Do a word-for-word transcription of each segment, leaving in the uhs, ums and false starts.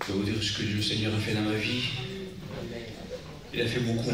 Je vais vous dire ce que le Seigneur a fait dans ma vie. Il a fait beaucoup.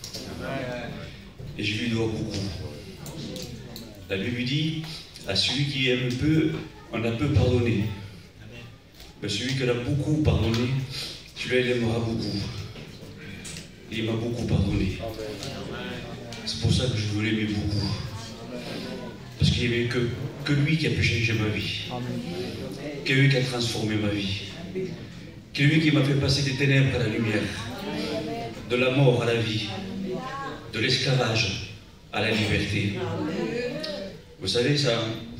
Et je lui dois beaucoup. La Bible dit, à celui qui aime peu, on a peu pardonné. Mais celui qui a beaucoup pardonné, celui-là il aimera beaucoup. Et il m'a beaucoup pardonné. C'est pour ça que je veux l'aimer beaucoup. Parce qu'il n'y avait que, que lui qui a pu changer ma vie. Que lui qui a transformé ma vie. Que lui qui m'a fait passer des ténèbres à la lumière. De la mort à la vie. De l'esclavage à la liberté. Vous savez, ça,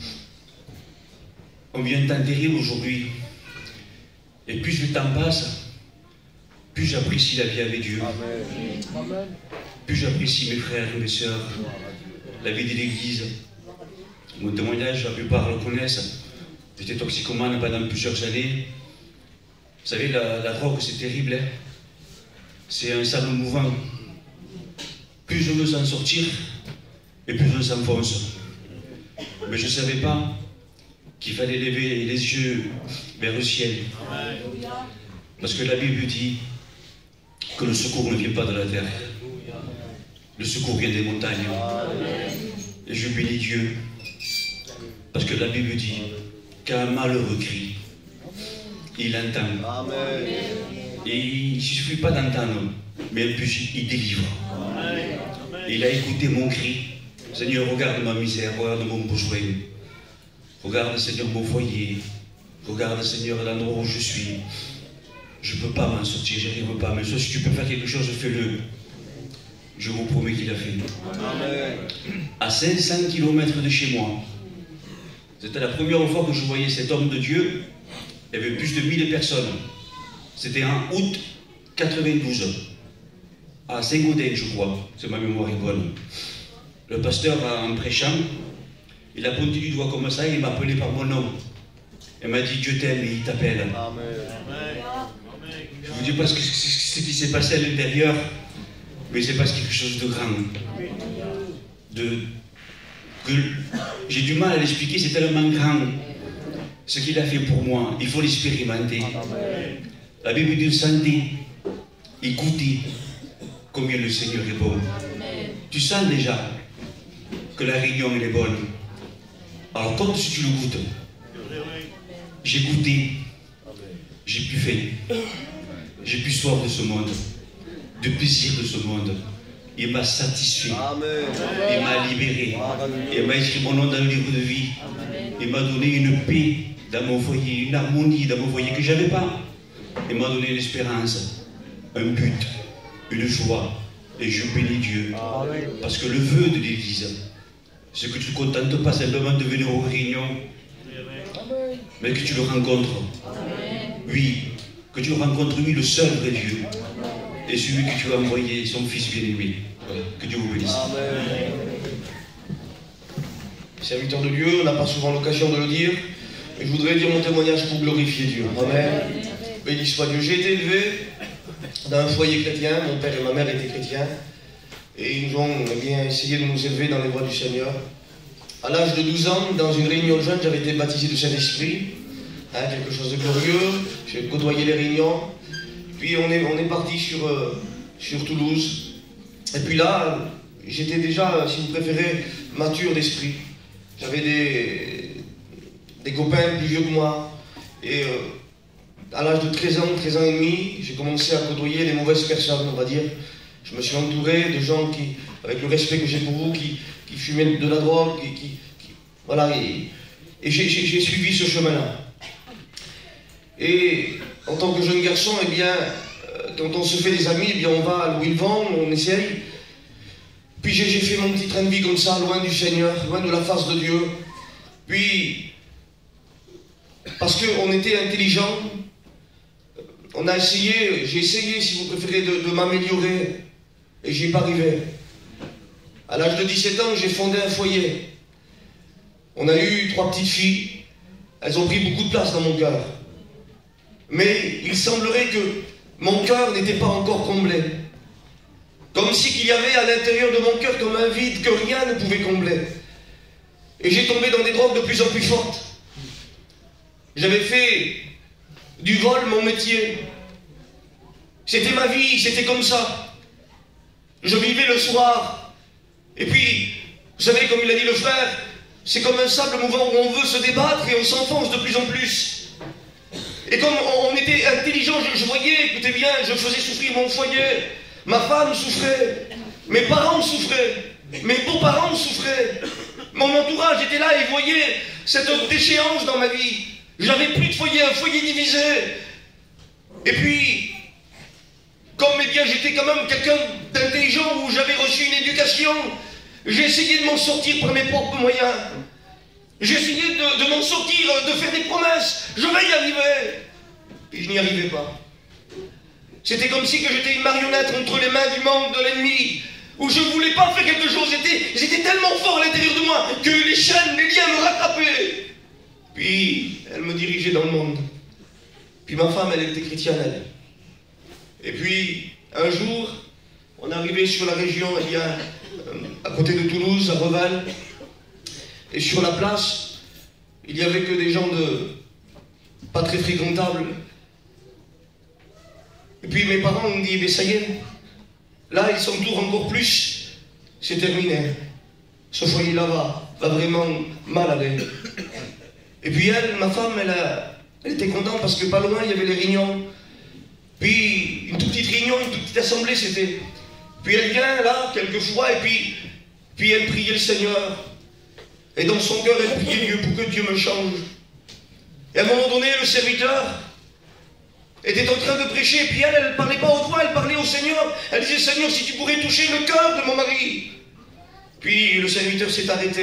on vient d'enterrer aujourd'hui. Et plus le temps passe, plus j'apprécie la vie avec Dieu. Amen. Plus j'apprécie mes frères et mes sœurs, la vie de l'Église. Mon témoignage, la plupart le connaissent. J'étais toxicomane pendant plusieurs années. Vous savez, la, la drogue, c'est terrible. Hein? C'est un sable mouvant. Plus je veux s'en sortir, et plus je s'enfonce. Mais je ne savais pas qu'il fallait lever les yeux vers le ciel. Parce que la Bible dit que le secours ne vient pas de la terre. Le secours vient des montagnes. Et je bénis Dieu. Parce que la Bible dit qu'un malheureux crie, il entend. Et il ne suffit pas d'entendre, mais en plus il délivre. Et il a écouté mon cri. Seigneur, regarde ma misère, regarde mon besoin. Regarde, Seigneur, mon foyer. Regarde, Seigneur, l'endroit où je suis. Je ne peux pas m'en sortir, je n'arrive pas. Mais si tu peux faire quelque chose, fais-le. Je vous promets qu'il a fait. Amen. À cinq cents kilomètres de chez moi, c'était la première fois que je voyais cet homme de Dieu. Il y avait plus de mille personnes. C'était en août quatre-vingt-douze. À Saint-Gaudin, je crois, si ma mémoire est bonne. Le pasteur, en prêchant, il a pointé du doigt comme ça, il m'a appelé par mon nom. Il m'a dit, Dieu t'aime et il t'appelle. Je ne vous dis pas ce, que, ce qui s'est passé à l'intérieur, mais c'est parce quelque chose de grand. De, que j'ai du mal à l'expliquer, c'est tellement grand. Ce qu'il a fait pour moi, il faut l'expérimenter. La Bible dit, sentez, écoutez combien le Seigneur est bon. Tu sens déjà que la réunion elle est bonne. Alors comme si tu le goûtes, j'ai goûté, j'ai plus faim, j'ai plus soif de ce monde, de plaisir de ce monde. Il m'a satisfait, il m'a libéré, il m'a écrit mon nom dans le livre de vie, il m'a donné une paix dans mon foyer, une harmonie dans mon foyer que je n'avais pas. Il m'a donné une espérance, un but, une joie. Et je bénis Dieu. Parce que le vœu de l'Église, c'est que tu ne te contentes pas simplement de venir aux réunions, mais que tu le rencontres. Oui, que tu rencontres lui, le seul vrai Dieu. Et celui que tu as envoyé, son Fils bien-aimé. Voilà. Que Dieu vous bénisse. Serviteur de Dieu, on n'a pas souvent l'occasion de le dire, mais je voudrais dire mon témoignage pour glorifier Dieu. Amen. Béni soit Dieu. J'ai été élevé dans un foyer chrétien, mon père et ma mère étaient chrétiens, et ils ont eh bien essayé de nous élever dans les voies du Seigneur. À l'âge de douze ans, dans une réunion de jeunes, j'avais été baptisé du Saint-Esprit, hein, quelque chose de glorieux, j'ai côtoyé les réunions, puis on est, on est parti sur, euh, sur Toulouse, et puis là, j'étais déjà, si vous préférez, mature d'esprit. J'avais des, des copains plus vieux que moi, et euh, à l'âge de treize ans, treize ans et demi, j'ai commencé à côtoyer les mauvaises personnes, on va dire. Je me suis entouré de gens qui, avec le respect que j'ai pour vous, qui, qui fumaient de la drogue, qui, qui, qui voilà, et, et j'ai suivi ce chemin-là. Et en tant que jeune garçon, eh bien, quand on se fait des amis, eh bien, on va à où ils vont, on essaye. Puis j'ai fait mon petit train de vie comme ça, loin du Seigneur, loin de la face de Dieu. Puis, parce qu'on était intelligent, on a essayé, j'ai essayé, si vous préférez, de, de m'améliorer, et j'y ai pas arrivé. À l'âge de dix-sept ans, j'ai fondé un foyer. On a eu trois petites filles, elles ont pris beaucoup de place dans mon cœur. Mais il semblerait que mon cœur n'était pas encore comblé. Comme si qu'il y avait à l'intérieur de mon cœur comme un vide que rien ne pouvait combler. Et j'ai tombé dans des drogues de plus en plus fortes. J'avais fait du vol mon métier. C'était ma vie, c'était comme ça. Je vivais le soir. Et puis, vous savez, comme il a dit le frère, c'est comme un sable mouvant où on veut se débattre et on s'enfonce de plus en plus. Et comme on était intelligent, je, je voyais, écoutez bien, je faisais souffrir mon foyer. Ma femme souffrait. Mes parents souffraient. Mes beaux-parents souffraient. Mon entourage était là et voyait cette déchéance dans ma vie. J'avais plus de foyer, un foyer divisé. Et puis, comme eh bien j'étais quand même quelqu'un d'intelligent, où j'avais reçu une éducation, j'ai essayé de m'en sortir par mes propres moyens. J'ai essayé de, de m'en sortir, de faire des promesses. Je vais y arriver. Et je n'y arrivais pas. C'était comme si que j'étais une marionnette entre les mains du monde, de l'ennemi, où je ne voulais pas faire quelque chose. J'étais tellement fort à l'intérieur de moi que les chaînes, les liens me rattrapaient. Puis, elle me dirigeait dans le monde. Puis ma femme, elle était chrétienne, elle. Et puis, un jour, on est arrivé sur la région, il y a, euh, à côté de Toulouse, à Reval. Et sur la place, il n'y avait que des gens de pas très fréquentables. Et puis mes parents ont dit, mais ça y est, là ils s'entourent encore plus, c'est terminé. Ce foyer-là va, va vraiment mal aller. Et puis elle, ma femme, elle, a, elle était contente parce que pas loin il y avait les réunions. Puis une toute petite réunion, une toute petite assemblée c'était. Puis elle vient là, quelquefois, et puis, puis elle priait le Seigneur. Et dans son cœur, elle priait Dieu pour que Dieu me change. Et à un moment donné, le serviteur était en train de prêcher, et puis elle, elle ne parlait pas au voix, elle parlait au Seigneur. Elle disait, Seigneur, si tu pourrais toucher le cœur de mon mari. Puis le serviteur s'est arrêté.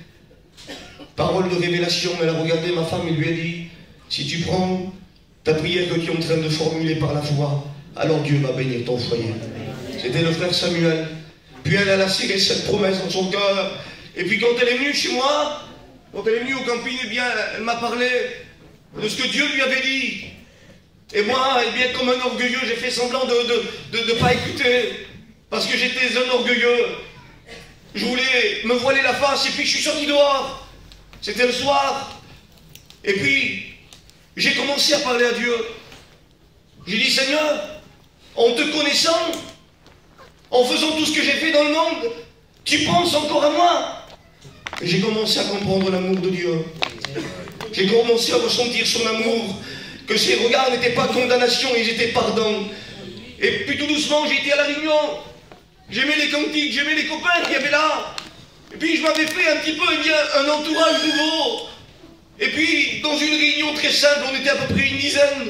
Parole de révélation, elle a regardé ma femme et lui a dit, si tu prends ta prière que tu es en train de formuler par la foi, alors Dieu va bénir ton foyer. C'était le frère Samuel. Puis elle, elle a serré cette promesse dans son cœur. Et puis quand elle est venue chez moi, quand elle est venue au camping, eh bien, elle m'a parlé de ce que Dieu lui avait dit. Et moi, eh bien, comme un orgueilleux, j'ai fait semblant de ne de, de, de pas écouter. Parce que j'étais un orgueilleux. Je voulais me voiler la face et puis je suis sorti dehors. C'était le soir. Et puis, j'ai commencé à parler à Dieu. J'ai dit, Seigneur, en te connaissant, en faisant tout ce que j'ai fait dans le monde, tu penses encore à moi? Et j'ai commencé à comprendre l'amour de Dieu. J'ai commencé à ressentir son amour, que ses regards n'étaient pas condamnation, ils étaient pardon. Et puis tout doucement, j'ai été à la réunion. J'aimais les cantiques, j'aimais les copains qu'il y avait là. Et puis je m'avais fait un petit peu eh bien, un entourage nouveau. Et puis, dans une réunion très simple, on était à peu près une dizaine.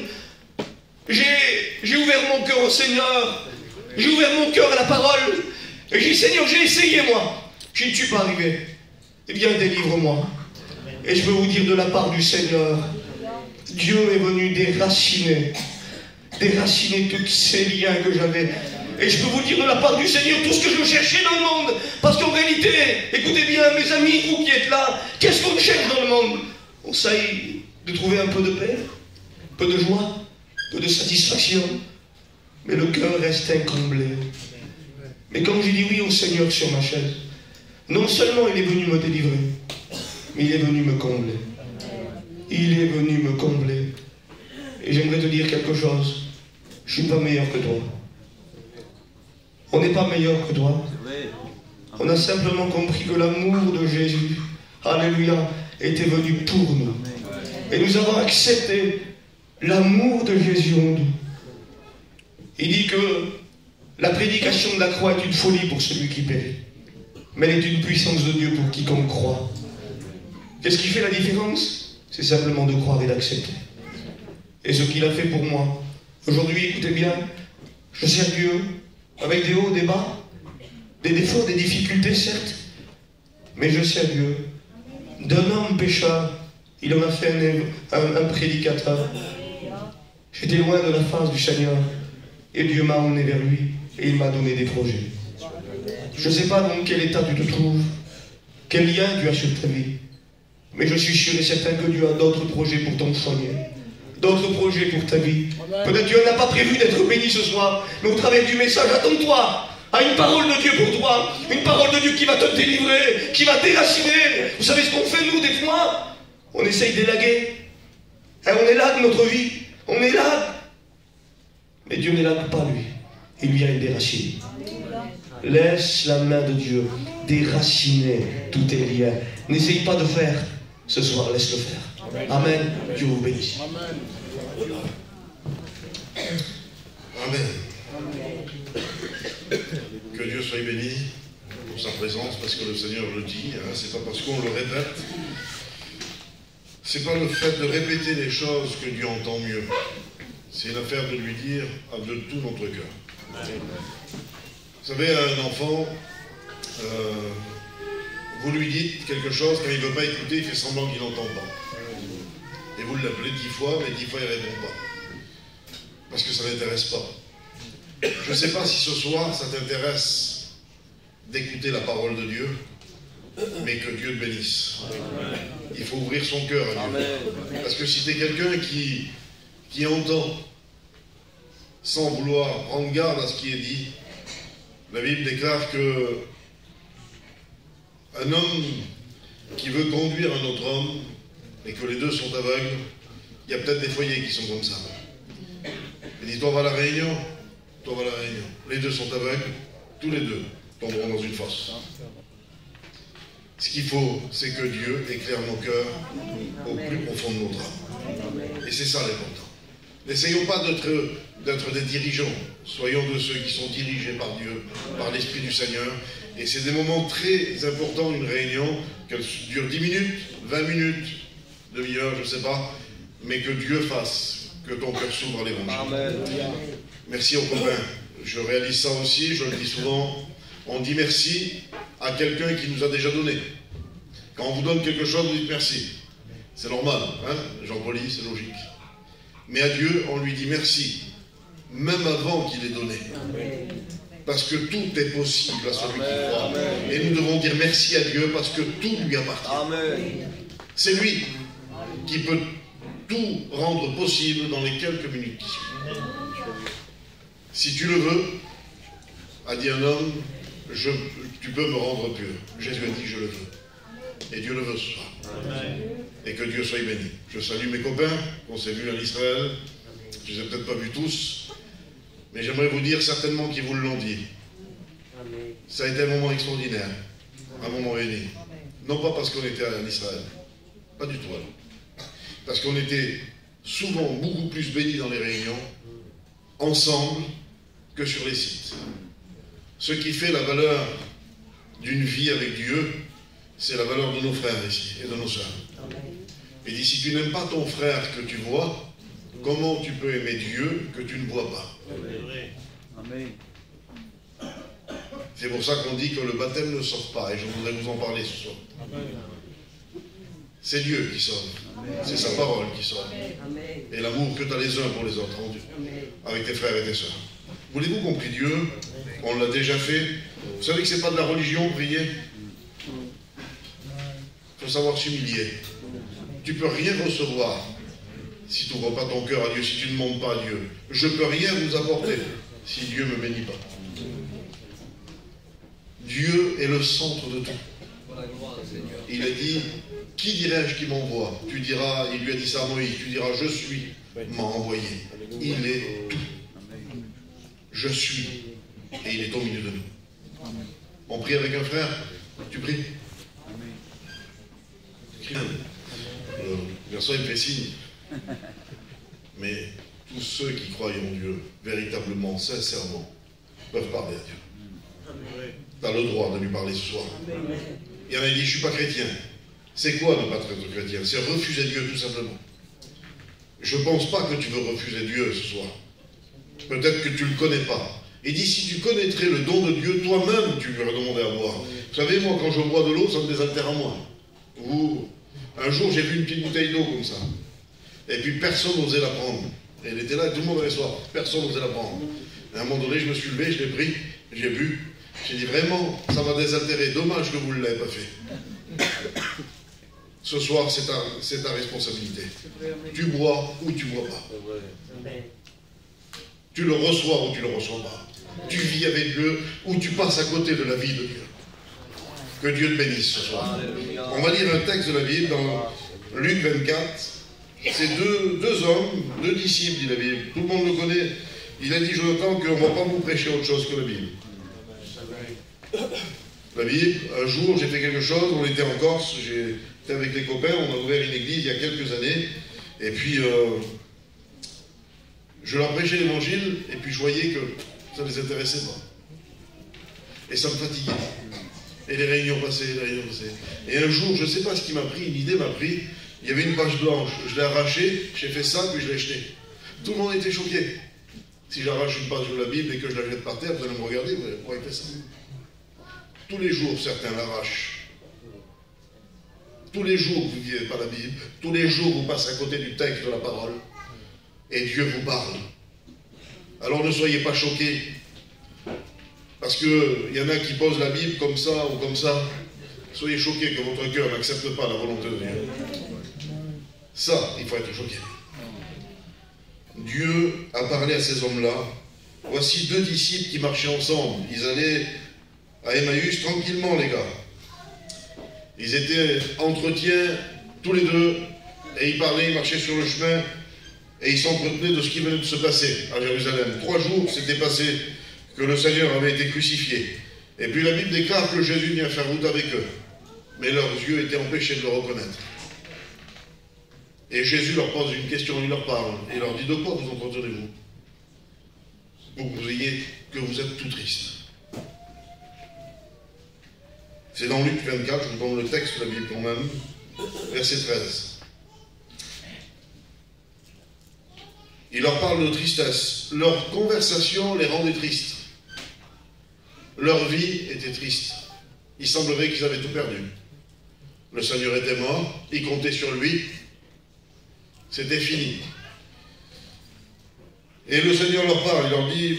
J'ai ouvert mon cœur au Seigneur. J'ai ouvert mon cœur à la parole. Et j'ai dit, Seigneur, j'ai essayé, moi. Je ne suis pas arrivé. Eh bien, délivre-moi. Et je peux vous dire de la part du Seigneur, Dieu est venu déraciner, déraciner tous ces liens que j'avais. Et je peux vous dire de la part du Seigneur tout ce que je cherchais dans le monde. Parce qu'en réalité, écoutez bien, mes amis, vous qui êtes là, qu'est-ce qu'on cherche dans le monde? On essaye de trouver un peu de paix, un peu de joie, un peu de satisfaction. Mais le cœur reste incomblé. Mais quand j'ai dit oui au Seigneur sur ma chaise, non seulement il est venu me délivrer, mais il est venu me combler. Il est venu me combler. Et j'aimerais te dire quelque chose. Je ne suis pas meilleur que toi. On n'est pas meilleur que toi. On a simplement compris que l'amour de Jésus, alléluia, était venu pour nous. Et nous avons accepté l'amour de Jésus en nous. Il dit que la prédication de la croix est une folie pour celui qui périt. Mais elle est une puissance de Dieu pour quiconque croit. Qu'est-ce qui fait la différence? C'est simplement de croire et d'accepter. Et ce qu'il a fait pour moi. Aujourd'hui, écoutez bien, je sers Dieu avec des hauts, des bas, des défauts, des difficultés, certes. Mais je sers Dieu. D'un homme pécheur, il en a fait un, un, un prédicateur. J'étais loin de la face du Seigneur. Et Dieu m'a emmené vers lui. Et il m'a donné des projets. Je ne sais pas dans quel état tu te trouves, quel lien tu as sur ta vie. Mais je suis sûr et certain que Dieu a d'autres projets pour ton foyer, d'autres projets pour ta vie. Peut-être Dieu n'a pas prévu d'être béni ce soir, mais au travers du message, attends-toi à une parole de Dieu pour toi, une parole de Dieu qui va te délivrer, qui va déraciner. Vous savez ce qu'on fait nous des fois? On essaye d'élaguer. Et on est là de notre vie. On élève. Mais Dieu n'élève pas lui. Il vient les déraciner. Laisse la main de Dieu déraciner tous tes liens. N'essaye pas de faire ce soir, laisse-le faire. Amen. Dieu vous bénisse. Amen. Que Dieu soit béni pour sa présence, parce que le Seigneur le dit, hein, c'est pas parce qu'on le répète, c'est pas le fait de répéter les choses que Dieu entend mieux. C'est une affaire de lui dire de tout notre cœur. Vous savez, un enfant, euh, vous lui dites quelque chose, quand il ne veut pas écouter, il fait semblant qu'il n'entend pas. Et vous l'appelez dix fois, mais dix fois il ne répond pas. Parce que ça ne l'intéresse pas. Je ne sais pas si ce soir ça t'intéresse d'écouter la parole de Dieu, mais que Dieu te bénisse. Il faut ouvrir son cœur à Dieu. Parce que si tu es quelqu'un qui, qui entend sans vouloir prendre garde à ce qui est dit, la Bible déclare que un homme qui veut conduire un autre homme et que les deux sont aveugles, il y a peut-être des foyers qui sont comme ça. Il dit, toi va à la réunion, toi va à la réunion. Les deux sont aveugles, tous les deux tomberont dans une fosse. Ce qu'il faut, c'est que Dieu éclaire nos cœurs au plus profond de notre âme. Et c'est ça l'important. N'essayons pas d'être d'être des dirigeants. Soyons de ceux qui sont dirigés par Dieu, par l'Esprit du Seigneur. Et c'est des moments très importants, une réunion, qu'elle dure dix minutes, vingt minutes, demi-heure, je ne sais pas, mais que Dieu fasse, que ton cœur s'ouvre à l'évangile. Merci aux copains. Je réalise ça aussi, je le dis souvent. On dit merci à quelqu'un qui nous a déjà donné. Quand on vous donne quelque chose, vous dites merci. C'est normal, hein, Jean-Paul, c'est logique. Mais à Dieu, on lui dit merci, même avant qu'il ait donné. Parce que tout est possible à celui qui croit. Et nous devons dire merci à Dieu parce que tout lui appartient. C'est lui qui peut tout rendre possible dans les quelques minutes qui suivent. Si tu le veux, a dit un homme, je, tu peux me rendre pur. Jésus a dit, je le veux. Et Dieu le veut ce soir. Amen. Et que Dieu soit béni. Je salue mes copains qu'on s'est vus en Israël. Je ne les ai peut-être pas vus tous, mais j'aimerais vous dire certainement qu'ils vous l'ont dit. Amen. Ça a été un moment extraordinaire, un moment béni. Non pas parce qu'on était en Israël, pas du tout alors. Parce qu'on était souvent beaucoup plus bénis dans les réunions, ensemble, que sur les sites. Ce qui fait la valeur d'une vie avec Dieu, c'est la valeur de nos frères ici et de nos sœurs. Et dit, si tu n'aimes pas ton frère que tu vois, comment tu peux aimer Dieu que tu ne vois pas? Amen. C'est pour ça qu'on dit que le baptême ne sauve pas, et je voudrais vous en parler ce soir. C'est Dieu qui sauve, c'est sa parole qui sauve. Et l'amour que tu as les uns pour les autres, rendu, avec tes frères et tes sœurs. Voulez-vous qu'on prie Dieu? On l'a déjà fait. Vous savez que ce n'est pas de la religion, prier. Il faut savoir s'humilier. Tu ne peux rien recevoir si tu n'ouvres pas ton cœur à Dieu, si tu ne demandes pas à Dieu. Je ne peux rien vous apporter si Dieu ne me bénit pas. Dieu est le centre de tout. Il a dit, qui dirais-je qui m'envoie? Tu diras, il lui a dit ça à Moïse, tu diras, je suis, m'a envoyé. Il est tout. Je suis. Et il est au milieu de nous. On prie avec un frère. Tu pries? Le garçon, il me fait signe. Mais tous ceux qui croient en Dieu, véritablement, sincèrement, peuvent parler à Dieu. Tu as le droit de lui parler ce soir. Il y en a qui disent, je ne suis pas chrétien. C'est quoi ne pas être chrétien? C'est refuser Dieu, tout simplement. Je ne pense pas que tu veux refuser Dieu ce soir. Peut-être que tu ne le connais pas. Et dit, si tu connaîtrais le don de Dieu, toi-même, tu lui aurais demandé à boire. Vous savez, moi, quand je bois de l'eau, ça me désaltère à moi. Ou, un jour, j'ai vu une petite bouteille d'eau comme ça. Et puis, personne n'osait la prendre. Et elle était là, tout le monde avait soif. Personne n'osait la prendre. Et à un moment donné, je me suis levé, je l'ai pris, j'ai bu. J'ai dit, vraiment, ça m'a désaltéré. Dommage que vous ne l'avez pas fait. Ce soir, c'est ta, c'est ta responsabilité. Tu bois ou tu bois pas. Tu le reçois ou tu ne le reçois pas. Tu vis avec Dieu ou tu passes à côté de la vie de Dieu. Que Dieu te bénisse ce soir. On va lire un texte de la Bible dans Luc vingt-quatre. c'est deux, deux hommes, deux disciples, dit la Bible. Tout le monde le connaît. Il a dit, Jonathan, qu'on ne va pas vous prêcher autre chose que la Bible. La Bible, un jour, j'ai fait quelque chose, on était en Corse, j'étais avec les copains, on a ouvert une église il y a quelques années, et puis euh, je leur prêchais l'évangile, et puis je voyais que ça ne les intéressait pas. Et ça me fatiguait. Et les réunions passaient, les réunions passaient. Et un jour, je ne sais pas ce qui m'a pris, une idée m'a pris, il y avait une page blanche, je l'ai arrachée, j'ai fait ça, puis je l'ai jetée. Tout le monde était choqué. Si j'arrache une page de la Bible et que je la jette par terre, vous allez me regarder, vous allez pourquoi il fait ça. Tous les jours, certains l'arrachent. Tous les jours, vous ne vivez pas la Bible. Tous les jours, vous passez à côté du texte de la parole. Et Dieu vous parle. Alors ne soyez pas choqués. Parce qu'il y en a qui posent la Bible comme ça ou comme ça. Soyez choqués que votre cœur n'accepte pas la volonté de Dieu. Ça, il faut être choqué. Dieu a parlé à ces hommes-là. Voici deux disciples qui marchaient ensemble. Ils allaient à Emmaüs tranquillement, les gars. Ils étaient entretiens tous les deux, et ils parlaient, ils marchaient sur le chemin, et ils s'entretenaient de ce qui venait de se passer à Jérusalem. Trois jours s'était passé que le Seigneur avait été crucifié. Et puis la Bible déclare que Jésus vient faire route avec eux. Mais leurs yeux étaient empêchés de le reconnaître. Et Jésus leur pose une question, il leur parle, et il leur dit, de quoi vous entretenez-vous? Pour que vous ayez, que vous êtes tout triste. C'est dans Luc vingt-quatre, je vous donne le texte de la Bible quand même, verset treize. Il leur parle de tristesse. Leur conversation les rendait tristes. Leur vie était triste. Il semblerait qu'ils avaient tout perdu. Le Seigneur était mort, ils comptaient sur lui. C'était fini. Et le Seigneur leur parle, il leur dit...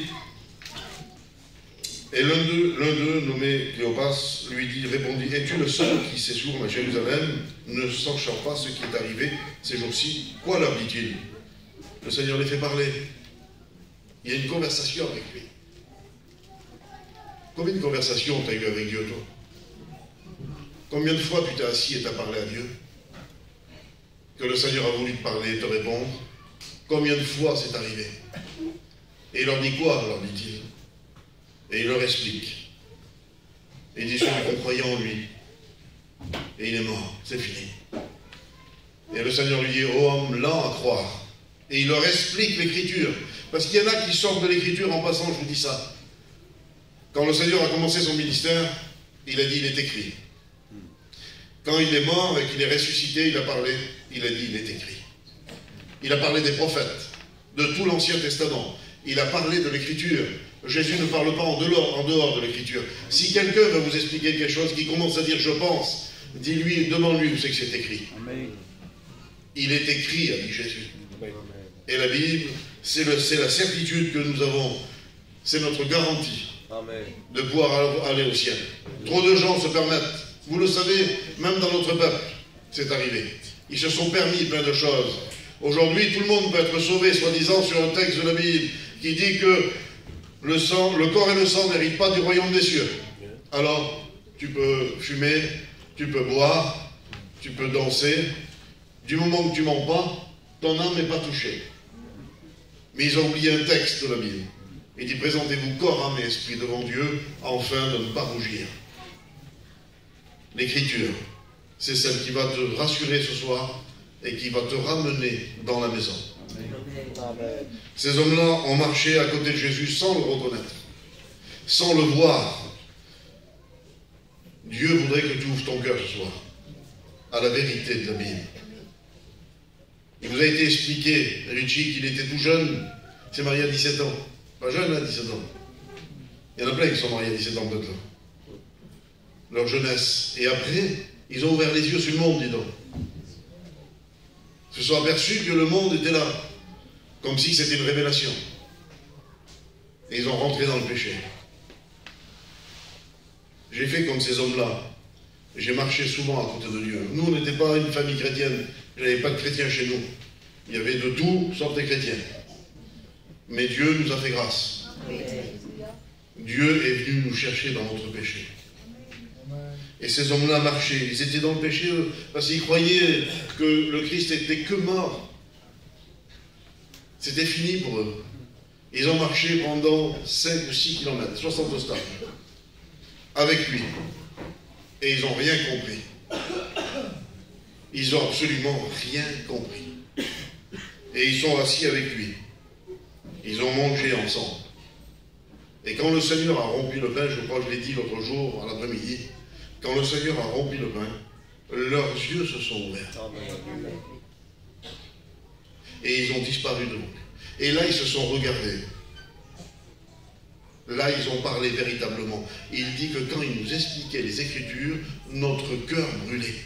Et l'un d'eux, l'un d'eux, nommé Cléopas, lui dit, répondit, es-tu le seul qui séjourne à Jérusalem, ne sachant pas ce qui est arrivé ces jours-ci? Quoi leur dit-il? Le Seigneur les fait parler. Il y a une conversation avec lui. Combien de conversations tu as eu avec Dieu, toi? Combien de fois tu t'es assis et tu as parlé à Dieu? Que le Seigneur a voulu te parler et te répondre? Combien de fois c'est arrivé? Et il leur dit quoi, leur dit-il? Et il leur explique. Et il dit, celui qu'on croyait en lui. Et il est mort, c'est fini. Et le Seigneur lui dit, ô homme lent à croire. Et il leur explique l'Écriture. Parce qu'il y en a qui sortent de l'Écriture en passant, je vous dis ça. Quand le Seigneur a commencé son ministère, il a dit, il est écrit. Quand il est mort et qu'il est ressuscité, il a parlé, il a dit, il est écrit. Il a parlé des prophètes, de tout l'Ancien Testament. Il a parlé de l'Écriture. Jésus ne parle pas en dehors, en dehors de l'Écriture. Si quelqu'un va vous expliquer quelque chose qui commence à dire « je pense », dis-lui, demande-lui où c'est que c'est écrit. Amen. Il est écrit, a dit Jésus. Amen. Et la Bible, c'est la certitude que nous avons. C'est notre garantie. Amen. De pouvoir aller au ciel. Trop de gens se permettent. Vous le savez, même dans notre peuple, c'est arrivé. Ils se sont permis plein de choses. Aujourd'hui, tout le monde peut être sauvé, soi-disant, sur un texte de la Bible qui dit que le, sang, le corps et le sang n'héritent pas du royaume des cieux. Alors, tu peux fumer, tu peux boire, tu peux danser. Du moment que tu ne mens pas, ton âme n'est pas touchée. Mais ils ont oublié un texte de la Bible. Il dit, présentez-vous corps, âme et esprit devant Dieu, afin de ne pas rougir. L'Écriture, c'est celle qui va te rassurer ce soir et qui va te ramener dans la maison. Amen. Ces hommes-là ont marché à côté de Jésus sans le reconnaître, sans le voir. Dieu voudrait que tu ouvres ton cœur ce soir à la vérité de la Bible. Il vous a été expliqué, Richie, qu'il était tout jeune, il s'est marié à dix-sept ans. Pas jeune, hein, dix-sept ans. Il y en a plein qui sont mariés à dix-sept ans, peut-être. Leur jeunesse. Et après, ils ont ouvert les yeux sur le monde, dis donc. Ils se sont aperçus que le monde était là, comme si c'était une révélation. Et ils ont rentré dans le péché. J'ai fait comme ces hommes-là. J'ai marché souvent à côté de Dieu. Nous, on n'était pas une famille chrétienne. Il n'y avait pas de chrétiens chez nous. Il y avait de tout, sortes de chrétiens. Mais Dieu nous a fait grâce. Dieu est venu nous chercher dans notre péché. Et ces hommes-là marchaient. Ils étaient dans le péché, eux, parce qu'ils croyaient que le Christ était que mort. C'était fini pour eux. Ils ont marché pendant cinq ou six kilomètres, soixante stades, avec lui. Et ils n'ont rien compris. Ils n'ont absolument rien compris. Et ils sont assis avec lui. Ils ont mangé ensemble. Et quand le Seigneur a rompu le pain, je crois que je l'ai dit l'autre jour, à l'après-midi, quand le Seigneur a rompu le pain, leurs yeux se sont ouverts. Et ils ont disparu de nous. Et là, ils se sont regardés. Là, ils ont parlé véritablement. Il dit que quand il nous expliquait les Écritures, notre cœur brûlait.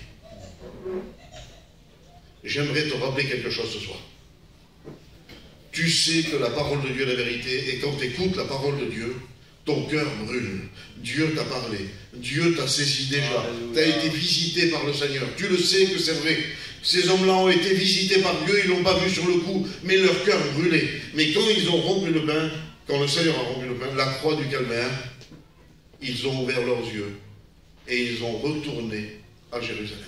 J'aimerais te rappeler quelque chose ce soir. Tu sais que la parole de Dieu est la vérité, et quand tu écoutes la parole de Dieu, ton cœur brûle. Dieu t'a parlé. Dieu t'a saisi déjà. Tu as été visité par le Seigneur. Tu le sais que c'est vrai. Ces hommes-là ont été visités par Dieu, ils ne l'ont pas vu sur le coup, mais leur cœur brûlait. Mais quand ils ont rompu le pain, quand le Seigneur a rompu le pain, la croix du calvaire, ils ont ouvert leurs yeux et ils ont retourné à Jérusalem.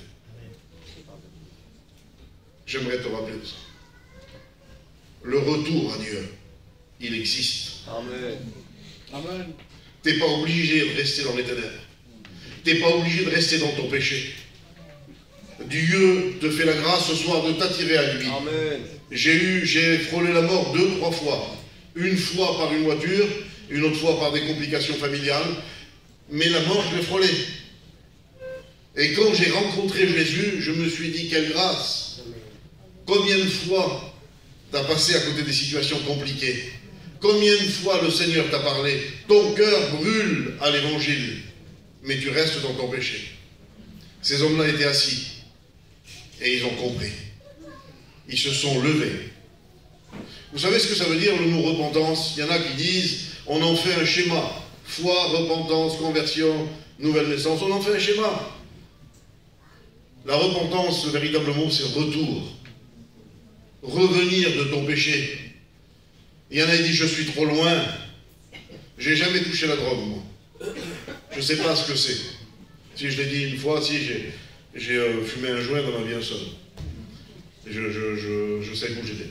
J'aimerais te rappeler de ça. Le retour à Dieu, il existe. Amen. Amen. Tu n'es pas obligé de rester dans les ténèbres. Tu n'es pas obligé de rester dans ton péché. Dieu te fait la grâce ce soir de t'attirer à lui. Amen. J'ai eu, j'ai frôlé la mort deux, trois fois. Une fois par une voiture, une autre fois par des complications familiales. Mais la mort, je l'ai frôlée. Et quand j'ai rencontré Jésus, je me suis dit, quelle grâce. Combien de fois tu as passé à côté des situations compliquées? Combien de fois le Seigneur t'a parlé? Ton cœur brûle à l'évangile, mais tu restes dans ton péché. Ces hommes-là étaient assis, et ils ont compris. Ils se sont levés. Vous savez ce que ça veut dire le mot repentance? Il y en a qui disent, on en fait un schéma. Foi, repentance, conversion, nouvelle naissance, on en fait un schéma. La repentance, le véritable mot, c'est retour. Revenir de ton péché. Il y en a qui disent, je suis trop loin. J'ai jamais touché la drogue, moi. Je ne sais pas ce que c'est. Si je l'ai dit une fois, si j'ai j'ai euh, fumé un joint dans ma vie un seul. Je, je, je, je sais où j'étais.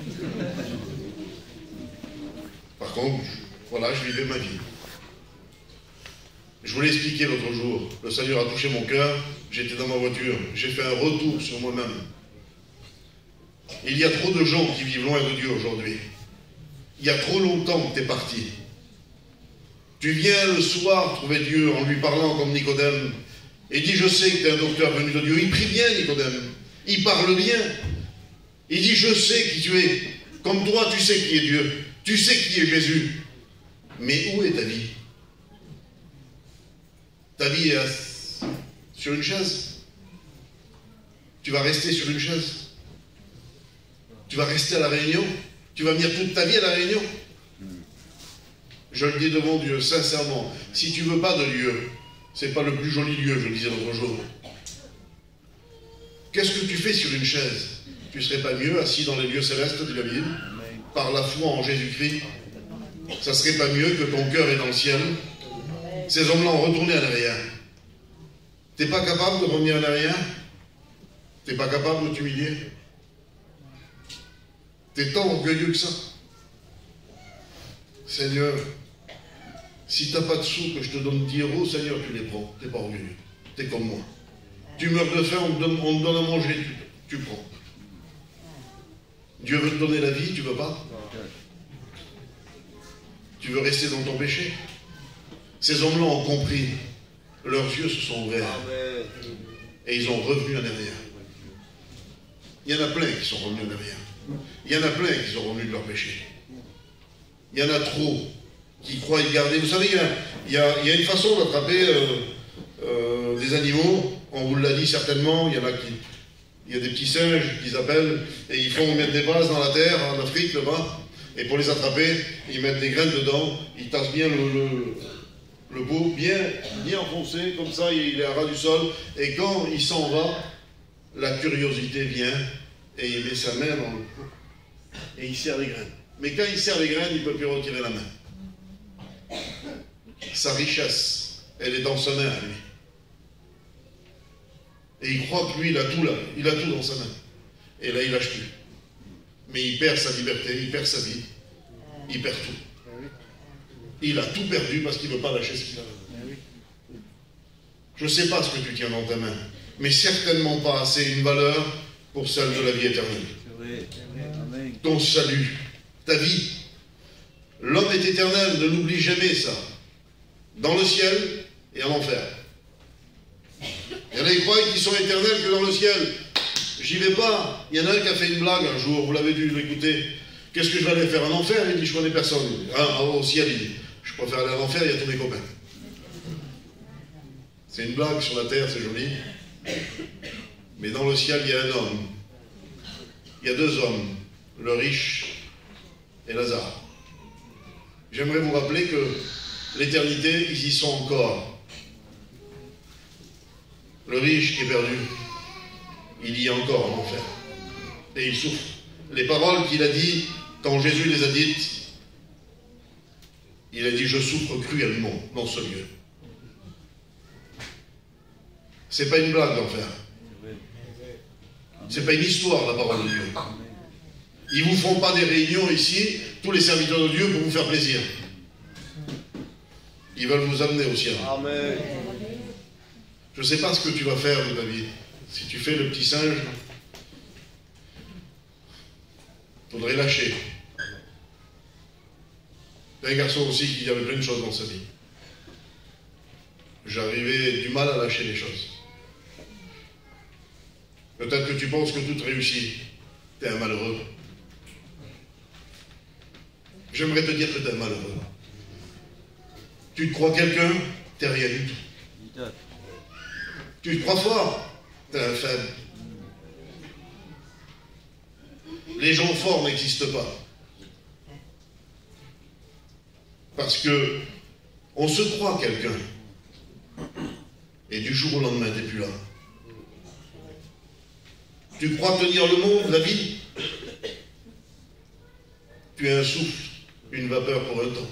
Par contre, voilà, je vivais ma vie. Je vous l'ai expliqué l'autre jour. Le Seigneur a touché mon cœur. J'étais dans ma voiture. J'ai fait un retour sur moi-même. Il y a trop de gens qui vivent loin de Dieu aujourd'hui. Il y a trop longtemps que tu es parti. Tu viens le soir trouver Dieu en lui parlant comme Nicodème. Et dit, je sais que tu es un docteur venu de Dieu. Il prie bien, Nicodème. Il parle bien. Il dit, je sais qui tu es. Comme toi, tu sais qui est Dieu. Tu sais qui est Jésus. Mais où est ta vie? Ta vie est sur une chaise. Tu vas rester sur une chaise. Tu vas rester à la Réunion. Tu vas venir toute ta vie à la Réunion. Je le dis devant Dieu, sincèrement. Si tu ne veux pas de lieu, c'est pas le plus joli lieu, je le disais l'autre jour. Qu'est-ce que tu fais sur une chaise? Tu ne serais pas mieux assis dans les lieux célestes de la Bible, par la foi en Jésus-Christ? Ça ne serait pas mieux que ton cœur est dans le ciel? Ces hommes-là ont retourné en arrière. Tu n'es pas capable de revenir en arrière? Tu n'es pas capable de t'humilier? Tu es tant orgueilleux que ça? Seigneur, si tu n'as pas de sous que je te donne dix euros, Seigneur, tu les prends. Tu n'es pas orgueilleux. Tu es comme moi. Tu meurs de faim, on te donne, on te donne à manger, tu, tu prends. Dieu veut te donner la vie, tu ne veux pas? Tu veux rester dans ton péché? Ces hommes-là ont compris. Leurs yeux se sont ouverts. Et ils ont revenu en arrière. Il y en a plein qui sont revenus en arrière. Il y en a plein qui sont revenus de leur péché. Il y en a trop qui croient y garder. Vous savez, il y a, il y a, il y a une façon d'attraper euh, euh, des animaux. On vous l'a dit certainement. Il y en a qui, il y a des petits singes qu'ils appellent et ils font mettre des vases dans la terre en Afrique là-bas. Et pour les attraper, ils mettent des graines dedans. Ils tassent bien le, le, le pot, bien, bien enfoncé comme ça. Il est à ras du sol. Et quand il s'en va, la curiosité vient et il met sa main dans le pot et il serre les graines. Mais quand il serre les graines, il ne peut plus retirer la main. Sa richesse, elle est dans sa main à lui. Et il croit que lui, il a tout là. Il a tout dans sa main. Et là, il lâche plus. mais il perd sa liberté, il perd sa vie, il perd tout. Il a tout perdu parce qu'il ne veut pas lâcher ce qu'il a. Je ne sais pas ce que tu tiens dans ta main, mais certainement pas assez une valeur pour celle de la vie éternelle. Ton salut, ta vie. L'homme est éternel, ne l'oublie jamais ça. Dans le ciel et en enfer. Il y en a qui croient qu'ils sont éternels que dans le ciel. J'y vais pas. Il y en a un qui a fait une blague un jour, vous l'avez dû l'écouter. Qu'est-ce que je vais aller faire en enfer? Il dit, je connais personne. Ah, au ciel, il dit, je préfère aller en enfer, il y a tous mes copains. C'est une blague sur la terre, c'est joli. Mais dans le ciel, il y a un homme. Il y a deux hommes, le riche et Lazare. J'aimerais vous rappeler que l'éternité, ils y sont encore. Le riche qui est perdu, il y est encore en enfer. Et il souffre. Les paroles qu'il a dit, quand Jésus les a dites, il a dit, je souffre cruellement dans ce lieu. C'est pas une blague l'enfer. C'est pas une histoire, la parole de Dieu. Ils vous font pas des réunions ici, tous les serviteurs de Dieu, pour vous faire plaisir. Ils veulent vous amener au ciel. Amen. Je ne sais pas ce que tu vas faire de ta vie. Si tu fais le petit singe, il faudrait lâcher. Il y a un garçon aussi qui avait plein de choses dans sa vie. J'arrivais du mal à lâcher les choses. Peut-être que tu penses que tout réussit. Tu es un malheureux. J'aimerais te dire que tu es un malheureux. Tu te crois quelqu'un, tu n'es rien du tout. Tu te crois fort, tu es un faible. Les gens forts n'existent pas. Parce que on se croit quelqu'un. Et du jour au lendemain, tu n'es plus là. Tu crois tenir le monde, la vie. Tu es un souffle, une vapeur pour un temps.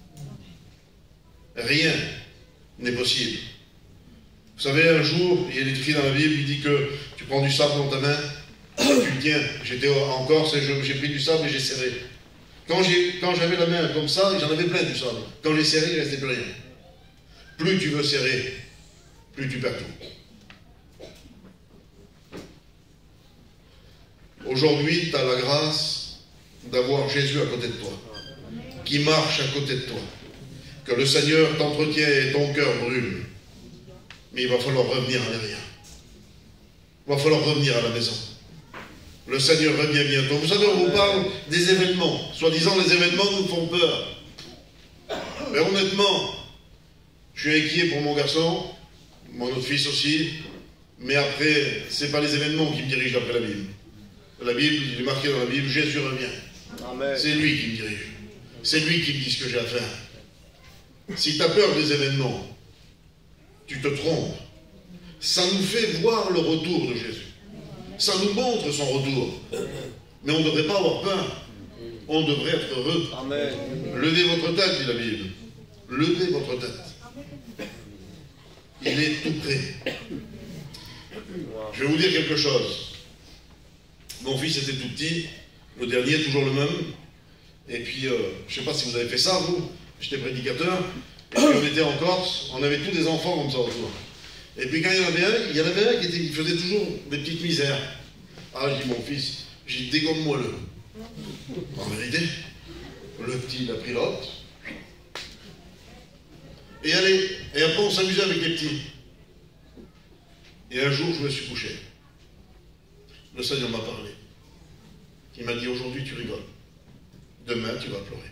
Rien n'est possible. Vous savez, un jour, il y a écrit dans la Bible, il dit que tu prends du sable dans ta main, tu le tiens. J'étais en Corse et j'ai pris du sable et j'ai serré. Quand j'avais la main comme ça, j'en avais plein du sable. Quand j'ai serré, il ne restait plus rien. Plus tu veux serrer, plus tu perds tout. Aujourd'hui, tu as la grâce d'avoir Jésus à côté de toi, qui marche à côté de toi, que le Seigneur t'entretient et ton cœur brûle. Mais il va falloir revenir en arrière. Il va falloir revenir à la maison. Le Seigneur revient bientôt. Vous savez, on vous parle des événements. Soi-disant, les événements nous font peur. Mais honnêtement, je suis inquiet pour mon garçon, mon autre fils aussi, mais après, ce n'est pas les événements qui me dirigent d'après la Bible. La Bible, il est marqué dans la Bible, Jésus revient. C'est lui qui me dirige. C'est lui qui me dit ce que j'ai à faire. Si tu as peur des événements, tu te trompes. Ça nous fait voir le retour de Jésus. Ça nous montre son retour. Mais on ne devrait pas avoir peur. On devrait être heureux. Amen. Levez votre tête, dit la Bible. Levez votre tête. Il est tout près. Je vais vous dire quelque chose. Mon fils était tout petit, le dernier, toujours le même. Et puis, euh, je ne sais pas si vous avez fait ça, vous. J'étais prédicateur. Et puis on était en Corse, on avait tous des enfants comme ça autour. Et puis quand il y en avait un, il y en avait un qui, était, qui faisait toujours des petites misères. Ah, je dis, mon fils, j'ai dit, dégomme-moi-le. En vérité, le petit, il a pris l'autre. Et allez, et après on s'amusait avec les petits. Et un jour, je me suis couché. Le Seigneur m'a parlé. Il m'a dit, aujourd'hui tu rigoles. Demain tu vas pleurer.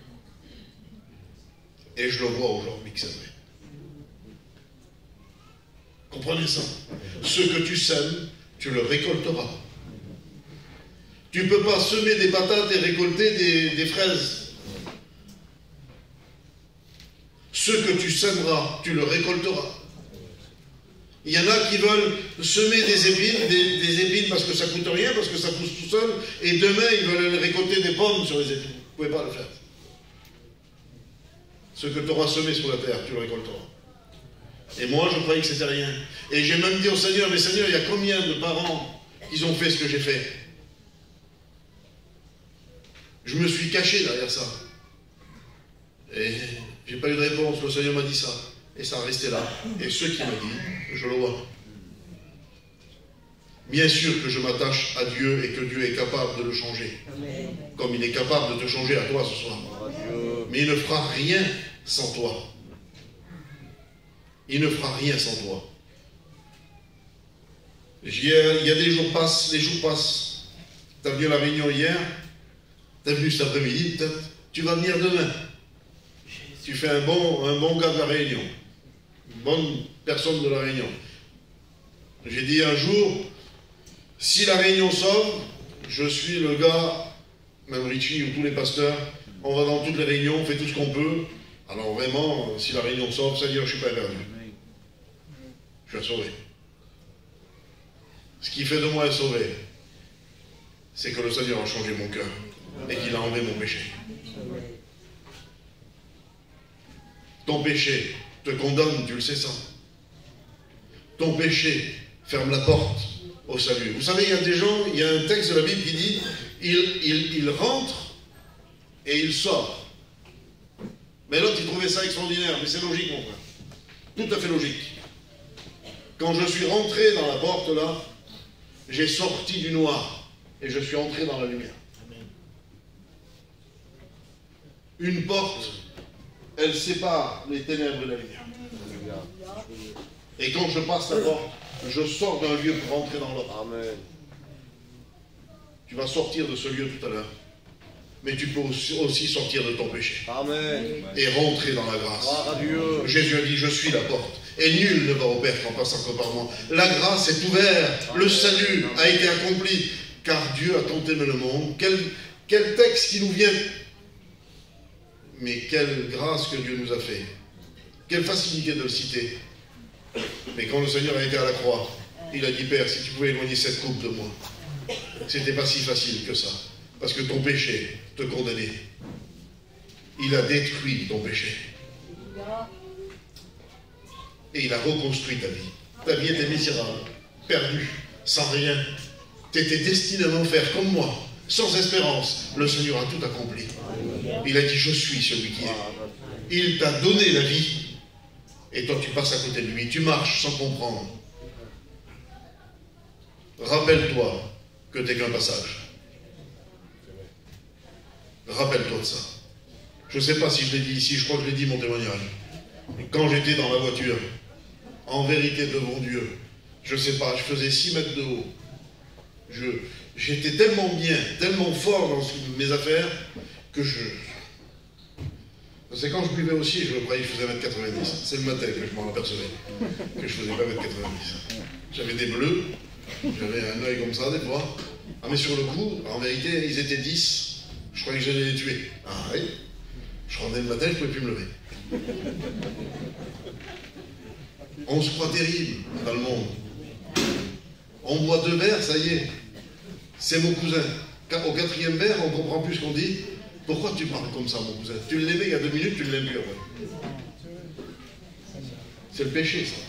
Et je le vois aujourd'hui que c'est vrai. Comprenez ça? Ce que tu sèmes, tu le récolteras. Tu ne peux pas semer des patates et récolter des, des fraises. Ce que tu sèmeras, tu le récolteras. Il y en a qui veulent semer des épines, des, des épines parce que ça ne coûte rien, parce que ça pousse tout seul, et demain ils veulent récolter des pommes sur les épines. Vous ne pouvez pas le faire. Ce que tu auras semé sur la terre, tu le récolteras. Et moi, je croyais que c'était rien. Et j'ai même dit au Seigneur, mais Seigneur, il y a combien de parents qui ont fait ce que j'ai fait? Je me suis caché derrière ça. Et j'ai pas eu de réponse. Le Seigneur m'a dit ça. Et ça a resté là. Et ce qu'il m'a dit, je le vois. Bien sûr que je m'attache à Dieu et que Dieu est capable de le changer. Amen. Comme il est capable de te changer à toi ce soir. Amen. Mais il ne fera rien sans toi. Il ne fera rien sans toi. Il y a, il y a des jours passent, les jours passent. Tu as venu à la réunion hier, tu es venu cet après-midi, peut-être. Tu vas venir demain. Tu fais un bon, un bon gars de la réunion. Une bonne personne de la réunion. J'ai dit un jour, si la réunion sauve, je suis le gars, même Richie ou tous les pasteurs, on va dans toutes les réunions, on fait tout ce qu'on peut. Alors vraiment, si la réunion sauve, ça veut dire que je ne suis pas perdu. Je suis sauvé. Ce qui fait de moi un sauvé, c'est que le Seigneur a changé mon cœur et qu'il a enlevé mon péché. Ton péché te condamne, tu le sais ça. Ton péché ferme la porte au salut. Vous savez, il y a des gens, il y a un texte de la Bible qui dit, il, il, il rentre et il sort. Mais l'autre, il trouvait ça extraordinaire, mais c'est logique, mon frère. Tout à fait logique. Quand je suis rentré dans la porte, là, j'ai sorti du noir et je suis entré dans la lumière. Une porte, elle sépare les ténèbres de la lumière. Et quand je passe la porte, je sors d'un lieu pour rentrer dans l'autre. Amen. Tu vas sortir de ce lieu tout à l'heure. Mais tu peux aussi sortir de ton péché. Amen. Et rentrer dans la grâce. Adieu. Jésus a dit, je suis la porte. Et nul ne va au Père qu'en passant que par moi. La grâce est ouverte. Amen. Le salut a été accompli. Car Dieu a tant aimé le monde. Quel, quel texte qui nous vient. Mais quelle grâce que Dieu nous a fait. Quelle facilité de le citer. Mais quand le Seigneur a été à la croix, il a dit, Père, si tu pouvais éloigner cette coupe de moi. C'était pas si facile que ça. Parce que ton péché te condamnait. Il a détruit ton péché. Et il a reconstruit ta vie. Ta vie était misérable, perdue, sans rien. Tu étais destiné à l'enfer comme moi, sans espérance. Le Seigneur a tout accompli. Il a dit, je suis celui qui est. Il t'a donné la vie. Et toi, tu passes à côté de lui. Tu marches sans comprendre. Rappelle-toi que tu n'es qu'un passage. Rappelle-toi de ça. Je ne sais pas si je l'ai dit ici, je crois que je l'ai dit mon témoignage. Quand j'étais dans la voiture, en vérité devant Dieu, je ne sais pas, je faisais six mètres de haut. Je, j'étais tellement bien, tellement fort dans mes affaires, que je... C'est quand je buvais aussi, je croyais que je faisais un mètre quatre-vingt-dix. C'est le matin que je m'en apercevais, que je ne faisais pas un mètre quatre-vingt-dix. J'avais des bleus, j'avais un œil comme ça des fois. Ah mais sur le coup, en vérité, ils étaient dix. Je croyais que j'allais les tuer. Ah oui. Je rendais le matin, je ne pouvais plus me lever. On se croit terrible dans le monde. On boit deux verres, ça y est. C'est mon cousin. Au quatrième verre, on ne comprend plus ce qu'on dit. Pourquoi tu parles comme ça, mon cousin? Tu l'aimais il y a deux minutes, tu ne l'aimes plus après. C'est le péché, ça.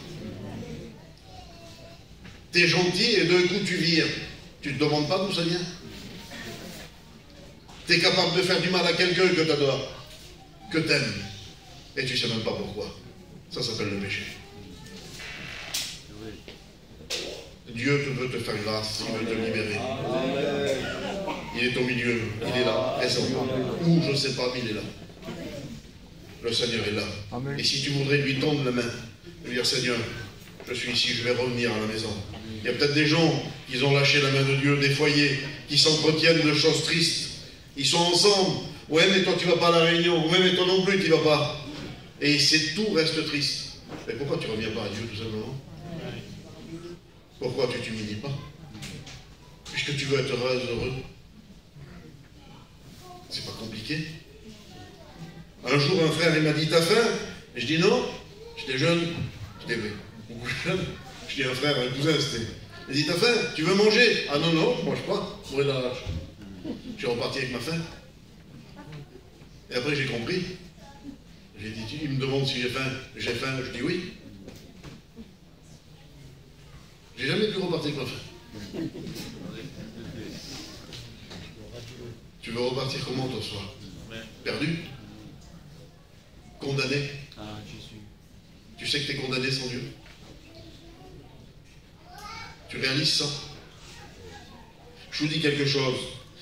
T'es gentil et d'un coup tu vires. Tu ne te demandes pas d'où ça vient. Tu es capable de faire du mal à quelqu'un que tu adores, que tu aimes, et tu ne sais même pas pourquoi. Ça s'appelle le péché. Dieu te veut te faire grâce, il veut te libérer. Amen. Il est au milieu, il est là, présent. Où, je ne sais pas, mais il est là. Le Seigneur est là. Amen. Et si tu voudrais lui tendre la main, lui dire, Seigneur, je suis ici, je vais revenir à la maison. Il y a peut-être des gens qui ont lâché la main de Dieu, des foyers qui s'entretiennent de choses tristes. Ils sont ensemble. Ouais, mais toi, tu ne vas pas à la réunion. Ouais, mais toi non plus, tu ne vas pas. Et c'est tout reste triste. Mais pourquoi tu ne reviens pas à Dieu, tout simplement? Pourquoi tu ne t'humilies pas? Puisque tu veux être heureux, heureux. C'est pas compliqué. Un jour, un frère, il m'a dit, t'as faim? Et je dis non. J'étais jeune. J'étais beaucoup jeune. Je dis un frère, un cousin, c'était. Il dit, t'as faim? Tu veux manger? Ah non, non, je ne mange pas. Je pourrais dans la... Je suis reparti avec ma faim. Et après, j'ai compris. J'ai dit, il me demande si j'ai faim. J'ai faim, je dis oui. J'ai jamais pu repartir avec ma faim. Tu veux repartir comment toi ce soir? Perdu? Condamné? Ah, Jésus. Tu sais que tu es condamné sans Dieu? Tu réalises ça? Je vous dis quelque chose.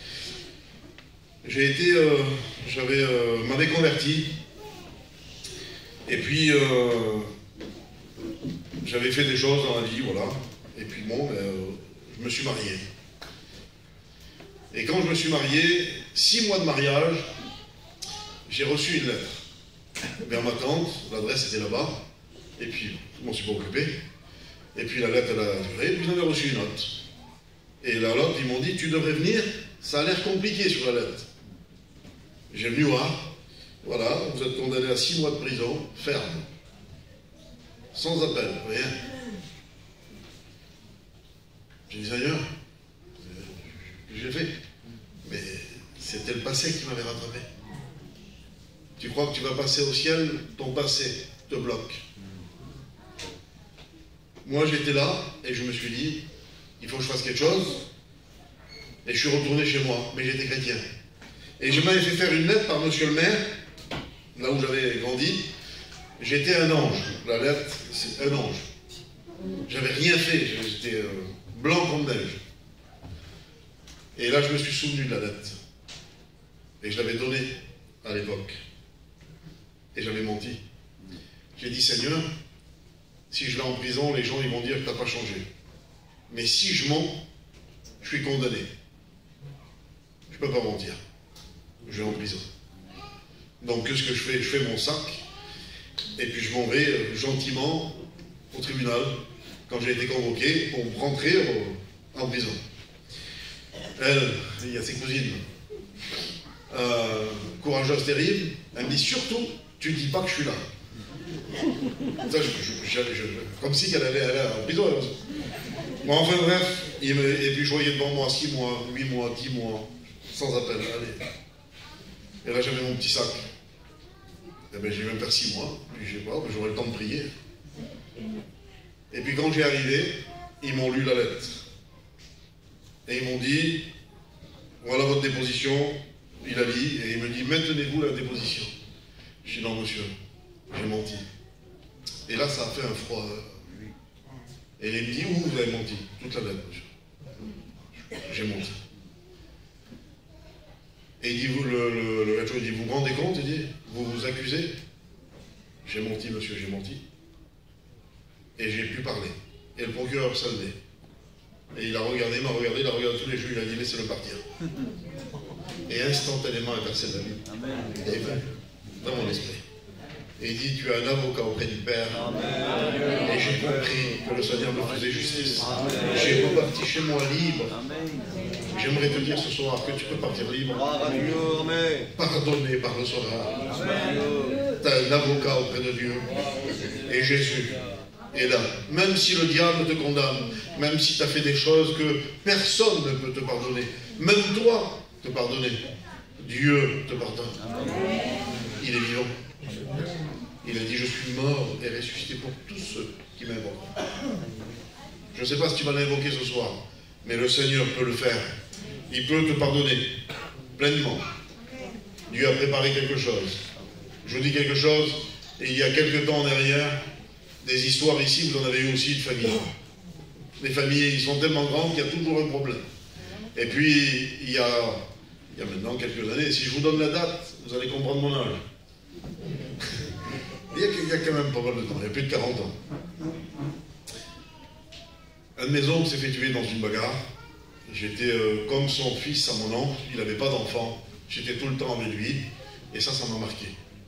J'ai été, euh, j'avais, euh, m'avais converti, et puis euh, j'avais fait des choses dans la vie, voilà. Et puis bon, ben, euh, je me suis marié. Et quand je me suis marié, six mois de mariage, j'ai reçu une lettre vers ma tante, l'adresse était là-bas, et puis je m'en suis pas occupé. Et puis la lettre, elle a duré, et puis j'en ai reçu une autre. Et là, l'autre, ils m'ont dit, tu devrais venir, ça a l'air compliqué sur la lettre. J'ai venu voir, voilà, vous êtes condamné à six mois de prison, ferme. Sans appel, rien. J'ai dit, Seigneur, j'ai fait. Mais c'était le passé qui m'avait rattrapé. Tu crois que tu vas passer au ciel, ton passé te bloque. Moi, j'étais là, et je me suis dit, il faut que je fasse quelque chose. Et je suis retourné chez moi, mais j'étais chrétien. Et je m'avais fait faire une lettre par monsieur le maire, là où j'avais grandi. J'étais un ange. La lettre, c'est un ange. J'avais rien fait, j'étais euh, blanc comme neige. Et là, je me suis souvenu de la lettre. Et je l'avais donnée à l'époque. Et j'avais menti. J'ai dit, Seigneur, si je vais en prison, les gens ils vont dire que tu n'as pas changé. Mais si je mens, je suis condamné. Je ne peux pas mentir. Je vais en prison. Donc, qu'est-ce que je fais? Je fais mon sac, et puis je m'en vais euh, gentiment au tribunal, quand j'ai été convoqué, pour me rentrer au, en prison. Elle, il y a ses cousines, euh, courageuse, terrible, elle me dit surtout, tu ne dis pas que je suis là. Ça, je, je, je, je, comme si elle allait aller en prison. Bon, enfin bref, il me, et puis je voyais devant moi six mois, huit mois, dix mois, sans appel. Allez. Et là j'avais mon petit sac. Et ben j'ai même fait six mois, puis je sais pas, j'aurais le temps de prier. Et puis quand j'ai arrivé, ils m'ont lu la lettre. Et ils m'ont dit, voilà votre déposition. Il a dit, et il me dit, maintenez-vous la déposition. Je dis non monsieur, j'ai menti. Et là ça a fait un froid. Et il me dit, où vous avez menti? Toute la lettre, monsieur. J'ai menti. Et il dit, vous, le, le, le maître, il dit, vous vous rendez compte? Il dit, vous vous accusez? J'ai menti, monsieur, j'ai menti. Et j'ai pu parler. Et le procureur s'est levé. Et il a regardé, il m'a regardé, il a regardé tous les jeux, il a dit, laissez-le partir. Et instantanément, il a versé de la vie. Il est venu dans mon esprit. Et il dit, tu as un avocat auprès du Père. Amen. Et j'ai compris que le Seigneur me faisait justice. J'ai reparti chez moi libre. J'aimerais te dire ce soir que tu peux partir libre. Pardonné par le Sauveur. Tu as un avocat auprès de Dieu. Et Jésus est là. Même si le diable te condamne, même si tu as fait des choses que personne ne peut te pardonner, même toi te pardonner, Dieu te pardonne. Il est vivant. Il a dit, je suis mort et ressuscité pour tous ceux qui m'invoquent. Je ne sais pas si tu vas l'invoquer ce soir, mais le Seigneur peut le faire. Il peut te pardonner pleinement. Dieu a préparé quelque chose. Je vous dis quelque chose, et il y a quelque temps en arrière, des histoires ici, vous en avez eu aussi de familles. Les familles, ils sont tellement grandes qu'il y a toujours un problème. Et puis, il y a, il y a maintenant quelques années, si je vous donne la date, vous allez comprendre mon âge. Il y, a, il y a quand même pas mal de temps, il y a plus de quarante ans. Un de mes oncles s'est fait tuer dans une bagarre. J'étais euh, comme son fils à mon oncle, il n'avait pas d'enfant. J'étais tout le temps avec lui, et ça, ça m'a marqué.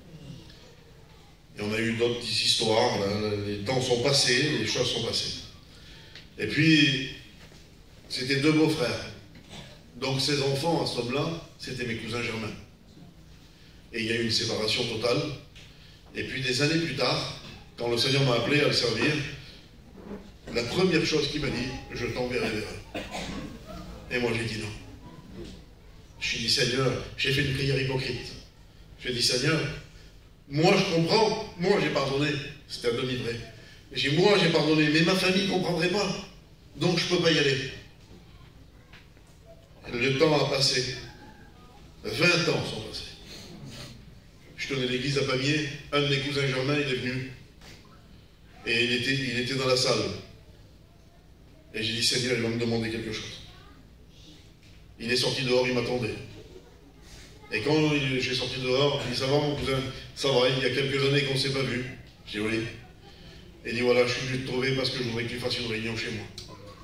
Et on a eu d'autres histoires, là, les temps sont passés, les choses sont passées. Et puis, c'était deux beaux-frères. Donc ces enfants, à ce moment-là, c'était mes cousins germains. Et il y a eu une séparation totale. Et puis des années plus tard, quand le Seigneur m'a appelé à le servir, la première chose qu'il m'a dit, je t'enverrai vers eux. Et moi j'ai dit non. Je lui ai dit, Seigneur, j'ai fait une prière hypocrite. J'ai dit, Seigneur, moi je comprends, moi j'ai pardonné. C'était un demi-vrai. J'ai dit, moi j'ai pardonné, mais ma famille ne comprendrait pas. Donc je ne peux pas y aller. Le temps a passé. vingt ans sont passés. Je tenais l'église à Pamiers, un de mes cousins Germain, il est venu, et il était, il était dans la salle. Et j'ai dit, Seigneur, il va me demander quelque chose. Il est sorti dehors, il m'attendait. Et quand j'ai sorti dehors, il dit, ça va mon cousin? Ça va, il y a quelques années qu'on ne s'est pas vu. J'ai dit, oui. Et il dit, voilà, je suis venu te trouver parce que je voudrais que tu fasses une réunion chez moi.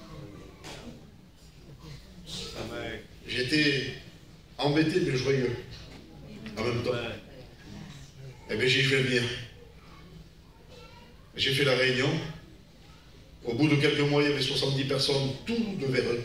J'étais embêté mais joyeux en même temps. Eh bien j'ai fait venir. J'ai fait la réunion. Au bout de quelques mois, il y avait soixante-dix personnes, tout de véreux.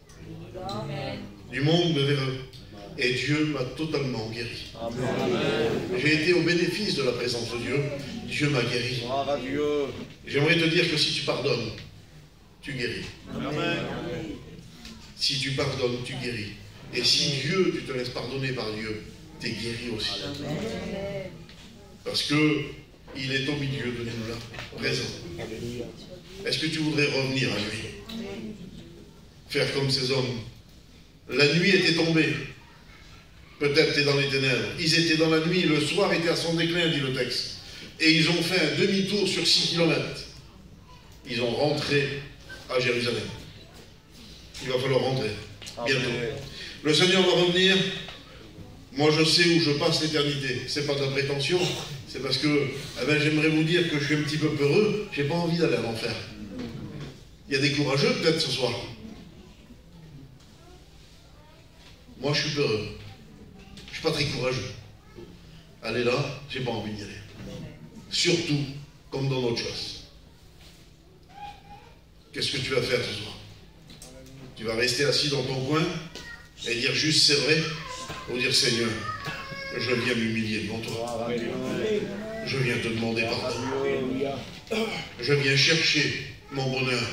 Du monde de véreux. Et Dieu m'a totalement guéri. J'ai été au bénéfice de la présence de Dieu. Dieu m'a guéri. J'aimerais te dire que si tu pardonnes, tu guéris. Amen. Si tu pardonnes, tu guéris. Et si Dieu, tu te laisses pardonner par Dieu, tu es guéri aussi. Parce que il est au milieu de nous là, présent. Est-ce que tu voudrais revenir à lui? Faire comme ces hommes. La nuit était tombée. Peut-être tu es dans les ténèbres. Ils étaient dans la nuit, le soir était à son déclin, dit le texte. Et ils ont fait un demi-tour sur six kilomètres. Ils ont rentré à Jérusalem. Il va falloir rentrer, bientôt. Amen. Le Seigneur va revenir. Moi, je sais où je passe l'éternité. Ce n'est pas de la prétention, c'est parce que eh ben, j'aimerais vous dire que je suis un petit peu peureux. Je n'ai pas envie d'aller à l'enfer. Il y a des courageux, peut-être, ce soir. Moi, je suis peureux. Je ne suis pas très courageux. Aller là, je n'ai pas envie d'y aller. Surtout, comme dans notre chose. Qu'est-ce que tu vas faire ce soir? Tu vas rester assis dans ton coin et dire juste c'est vrai, ou dire Seigneur, je viens m'humilier devant toi. Je viens te demander pardon. Je viens chercher mon bonheur.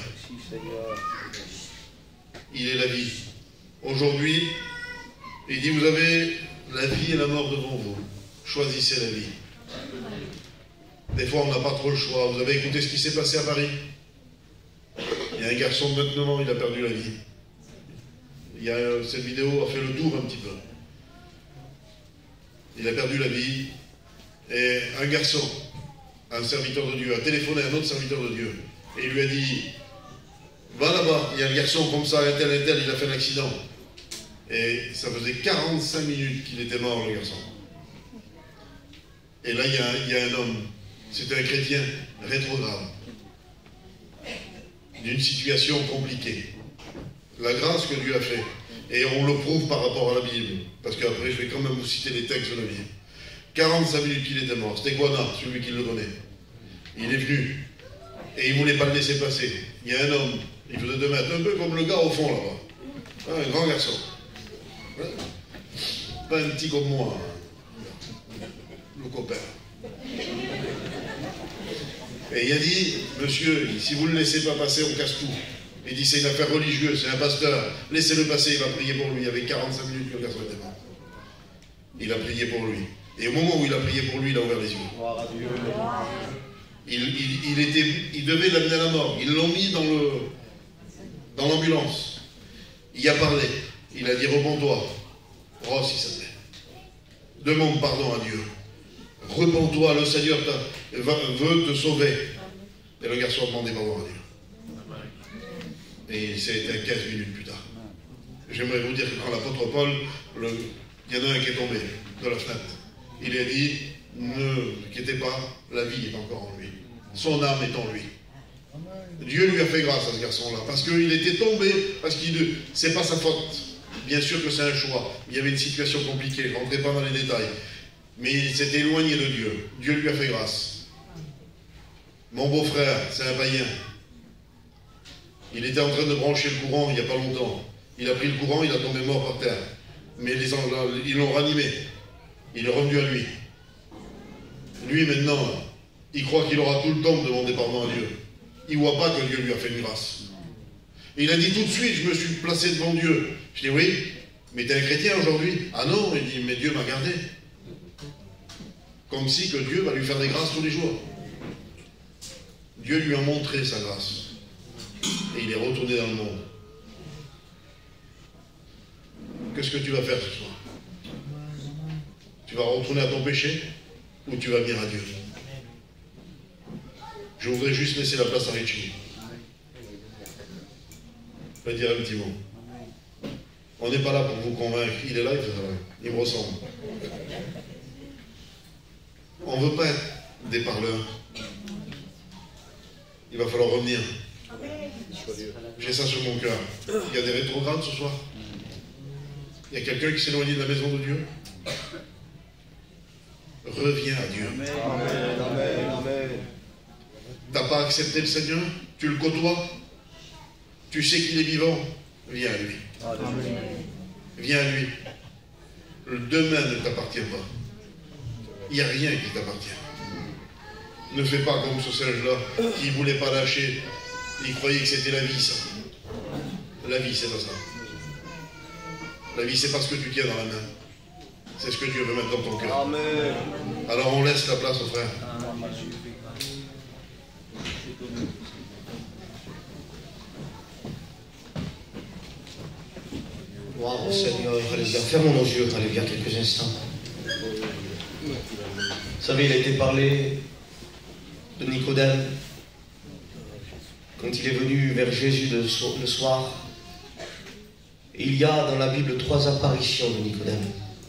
Il est la vie. Aujourd'hui, il dit vous avez la vie et la mort devant vous. Choisissez la vie. Des fois on n'a pas trop le choix. Vous avez écouté ce qui s'est passé à Paris? Il y a un garçon de vingt-neuf ans, il a perdu la vie. Il y a, cette vidéo a fait le tour un petit peu. Il a perdu la vie. Et un garçon, un serviteur de Dieu, a téléphoné à un autre serviteur de Dieu. Et il lui a dit, va là-bas, il y a un garçon comme ça, un tel, un tel, il a fait un accident. Et ça faisait quarante-cinq minutes qu'il était mort, le garçon. Et là, il y a, il y a un homme, c'était un chrétien rétrograde, d'une situation compliquée. La grâce que Dieu a fait. Et on le prouve par rapport à la Bible. Parce qu'après, je vais quand même vous citer les textes de la Bible. quarante-cinq minutes qu'il était mort. C'était Guana, celui qui le connaît. Il est venu. Et il ne voulait pas le laisser passer. Il y a un homme, il faisait deux mètres, un peu comme le gars au fond là-bas. Un grand garçon. Pas un petit comme moi. Le copain. Et il a dit, monsieur, si vous ne le laissez pas passer, on casse tout. Il dit, c'est une affaire religieuse, c'est un pasteur. Laissez-le passer, il va prier pour lui. Il y avait quarante-cinq minutes que le garçon était mort. Il a prié pour lui. Et au moment où il a prié pour lui, il a ouvert les yeux. Il, il, il, était, il devait l'amener à la mort. Ils l'ont mis dans le dans l'ambulance. Il y a parlé. Il a dit, repens-toi. Oh, si ça te plaît. Demande pardon à Dieu. Repens-toi, le Seigneur veut te sauver. Et le garçon a demandé pardon à Dieu. Et ça a été quinze minutes plus tard. J'aimerais vous dire que quand l'apôtre Paul, le, il y en a un qui est tombé de la fenêtre. Il a dit, ne inquiétez pas, la vie est encore en lui. Son âme est en lui. Dieu lui a fait grâce à ce garçon-là, parce qu'il était tombé, parce qu'il c'est pas sa faute. Bien sûr que c'est un choix. Il y avait une situation compliquée, je ne rentrerai pas dans les détails. Mais il s'était éloigné de Dieu. Dieu lui a fait grâce. Mon beau-frère, c'est un païen. Il était en train de brancher le courant il n'y a pas longtemps. Il a pris le courant, il a tombé mort par terre. Mais les, ils l'ont ranimé. Il est revenu à lui. Lui, maintenant, il croit qu'il aura tout le temps de demander pardon à Dieu. Il ne voit pas que Dieu lui a fait une grâce. Et il a dit tout de suite, je me suis placé devant Dieu. Je dis, oui, mais tu es un chrétien aujourd'hui? Ah non, il dit, mais Dieu m'a gardé. Comme si que Dieu va lui faire des grâces tous les jours. Dieu lui a montré sa grâce. Et il est retourné dans le monde. Qu'est-ce que tu vas faire ce soir? Tu vas retourner à ton péché ou tu vas venir à Dieu. Je voudrais juste laisser la place à Richie. Je vais dire un petit mot. On n'est pas là pour vous convaincre. Il est là, il fait ça. Il me ressemble. On ne veut pas être des parleurs. Il va falloir revenir. J'ai ça sur mon cœur. Il y a des rétrogrades ce soir. Il y a quelqu'un qui s'est éloigné de la maison de Dieu. Reviens à Dieu. Amen, amen, amen. Tu n'as pas accepté le Seigneur, tu le côtoies, tu sais qu'il est vivant, viens à lui. Amen. Viens à lui. Le demain ne t'appartient pas. Il n'y a rien qui t'appartient. Ne fais pas comme ce singe-là qui ne voulait pas lâcher. Il croyait que c'était la vie, ça. La vie, c'est pas ça. La vie, c'est pas ce que tu tiens dans la main. C'est ce que Dieu veut mettre dans ton cœur. Amen. Alors on laisse la place au frère. Waouh, Seigneur, alléluia. Fermons nos yeux, alléluia, quelques instants. Vous savez, il a été parlé de Nicodème quand il est venu vers Jésus le soir. Il y a dans la Bible trois apparitions de Nicodème.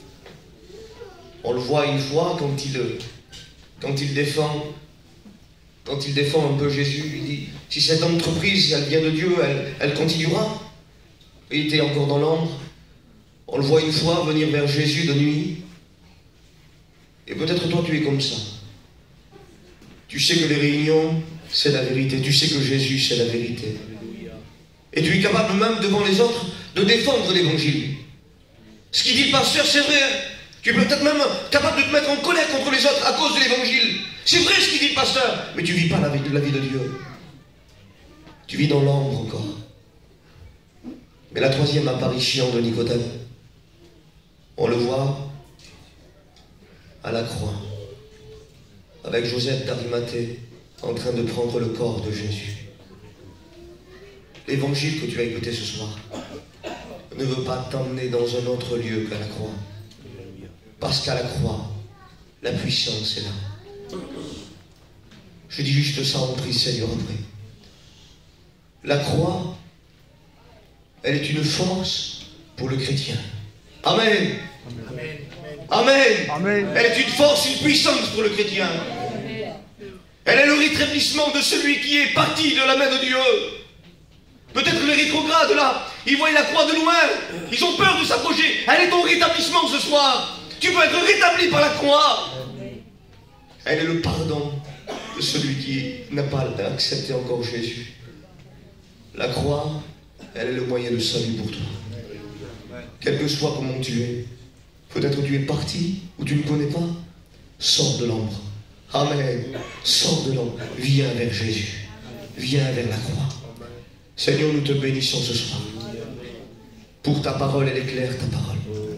On le voit une fois quand il, quand il défend, quand il défend un peu Jésus. Il dit, si cette entreprise, elle vient de Dieu, elle, elle continuera. Il était encore dans l'ombre. On le voit une fois venir vers Jésus de nuit. Et peut-être toi tu es comme ça. Tu sais que les réunions, c'est la vérité. Tu sais que Jésus, c'est la vérité. Et tu es capable même devant les autres de défendre l'évangile. Ce qu'il dit le pasteur, c'est vrai. Tu es peut-être même capable de te mettre en colère contre les autres à cause de l'évangile. C'est vrai ce qu'il dit le pasteur. Mais tu ne vis pas la vie, la vie de Dieu. Tu vis dans l'ombre encore. Mais la troisième apparition de Nicodème, on le voit à la croix, avec Joseph d'Arimathée en train de prendre le corps de Jésus. L'évangile que tu as écouté ce soir ne veut pas t'emmener dans un autre lieu qu'à la croix. Parce qu'à la croix, la puissance est là. Je dis juste ça, on prie Seigneur après. La croix, elle est une force pour le chrétien. Amen. Amen. Amen. Amen. Elle est une force, une puissance pour le chrétien. Amen. Elle est le rétablissement de celui qui est parti de la main de Dieu. Peut-être les rétrogrades là, ils voient la croix de loin, ils ont peur de s'approcher. Elle est ton rétablissement ce soir. Tu peux être rétabli par la croix. Elle est le pardon de celui qui n'a pas accepté encore Jésus. La croix, elle est le moyen de salut pour toi. Quel que soit comment tu es, peut-être tu es parti ou tu ne connais pas, sors de l'ombre. Amen. Sors de l'ombre. Viens vers Jésus. Viens vers la croix. Seigneur, nous te bénissons ce soir. Pour ta parole, elle éclaire ta parole.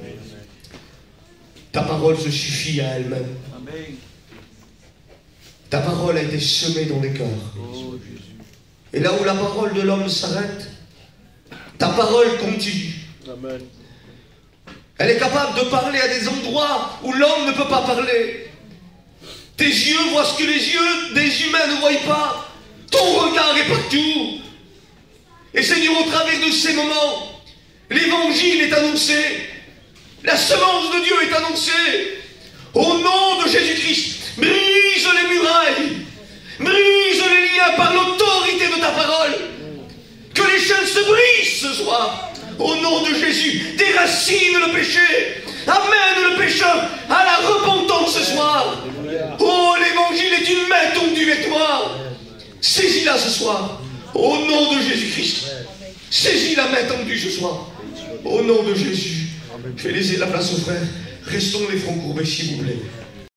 Ta parole se suffit à elle-même. Ta parole a été semée dans les cœurs. Et là où la parole de l'homme s'arrête, ta parole continue. Amen. Elle est capable de parler à des endroits où l'homme ne peut pas parler. Tes yeux voient ce que les yeux des humains ne voient pas. Ton regard est partout. Et Seigneur, au travers de ces moments, l'évangile est annoncé. La semence de Dieu est annoncée. Au nom de Jésus-Christ, brise les murailles. Brise les liens par l'autorité de ta parole. Que les chaînes se brisent ce soir. Au nom de Jésus, déracine le péché. Amène le pécheur à la repentance ce soir. Oh, l'évangile est une main tendue avec toi. Saisis-la ce soir. Au nom de Jésus-Christ. Saisis la main tendue ce soir. Au nom de Jésus. Je vais laisser la place aux frères. Restons les fronts courbés s'il vous plaît.